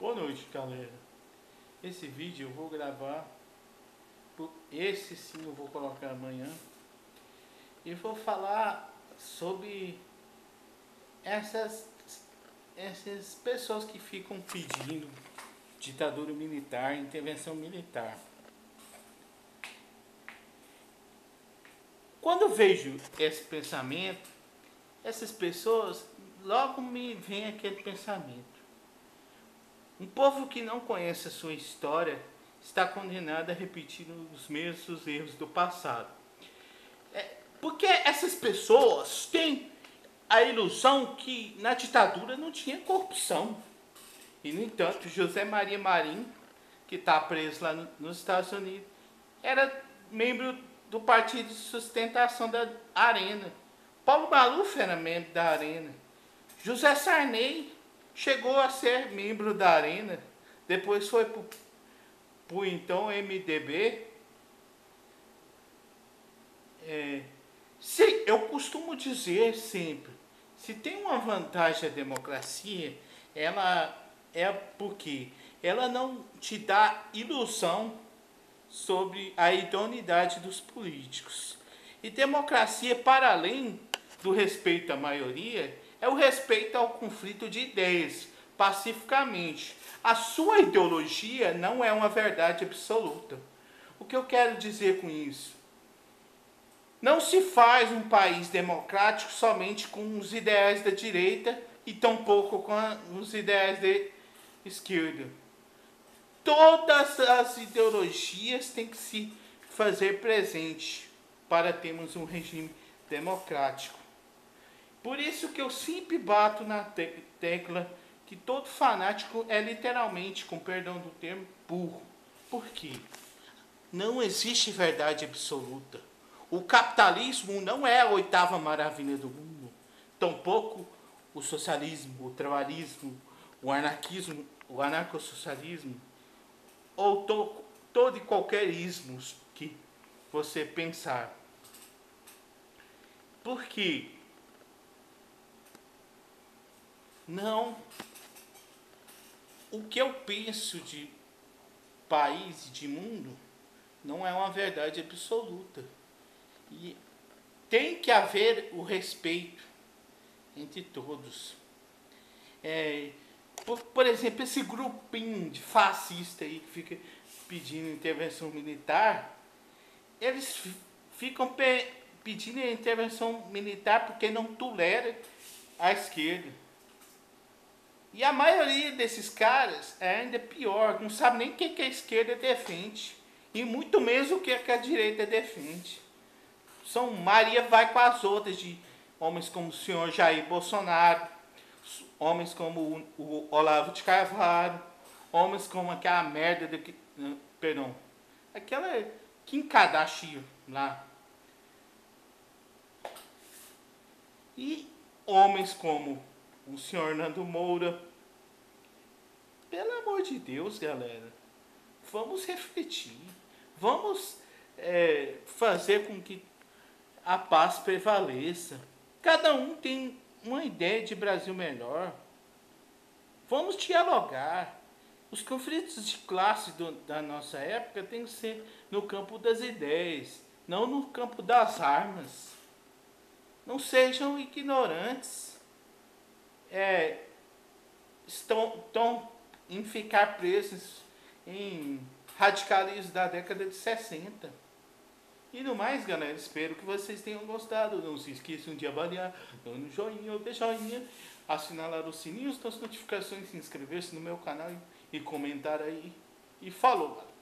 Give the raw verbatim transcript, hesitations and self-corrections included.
Boa noite, galera. Esse vídeo eu vou gravar, esse sim eu vou colocar amanhã, e vou falar sobre essas, essas pessoas que ficam pedindo ditadura militar, intervenção militar. Quando eu vejo esse pensamento, essas pessoas, logo me vem aquele pensamento: um povo que não conhece a sua história está condenado a repetir os mesmos erros do passado. É, porque essas pessoas têm a ilusão que na ditadura não tinha corrupção. E, no entanto, José Maria Marinho, que está preso lá no, nos Estados Unidos, era membro do Partido de Sustentação da Arena. Paulo Maluf era membro da Arena. José Sarney chegou a ser membro da Arena, depois foi para o então M D B. É, se, eu costumo dizer sempre, se tem uma vantagem a democracia, ela é porque ela não te dá ilusão sobre a idoneidade dos políticos. E democracia, para além do respeito à maioria, é o respeito ao conflito de ideias, pacificamente. A sua ideologia não é uma verdade absoluta. O que eu quero dizer com isso? Não se faz um país democrático somente com os ideais da direita e tampouco com os ideais da esquerda. Todas as ideologias têm que se fazer presente para termos um regime democrático. Por isso que eu sempre bato na tecla que todo fanático é literalmente, com perdão do termo, burro. Por quê? Não existe verdade absoluta. O capitalismo não é a oitava maravilha do mundo. Tampouco o socialismo, o trabalhismo, o anarquismo, o anarcossocialismo, ou to, todo e qualquer ismo que você pensar. Por quê? Não. O que eu penso de país e de mundo não é uma verdade absoluta. E tem que haver o respeito entre todos. É, por, por exemplo, esse grupinho de fascista aí que fica pedindo intervenção militar, eles ficam pe, pedindo intervenção militar porque não tolera a esquerda. E a maioria desses caras é ainda pior, não sabe nem o que a esquerda defende, e muito menos o que a direita defende. São Maria vai com as outras, de homens como o senhor Jair Bolsonaro, homens como o, o Olavo de Carvalho, homens como aquela merda, de, perdão, aquela Kim Kardashian lá. E homens como o senhor Nando Moura. Pelo amor de Deus, galera, vamos refletir, vamos é, fazer com que a paz prevaleça. Cada um tem uma ideia de Brasil melhor. Vamos dialogar. Os conflitos de classe do, da nossa época têm que ser no campo das ideias, não no campo das armas. Não sejam ignorantes. É, estão, estão em ficar presos em radicalismo da década de sessenta. E no mais, galera, espero que vocês tenham gostado. Não se esqueçam de avaliar, dando joinha ou de joinha, assinalar o sininho das notificações, se inscrever-se no meu canal e comentar aí. E falou, galera!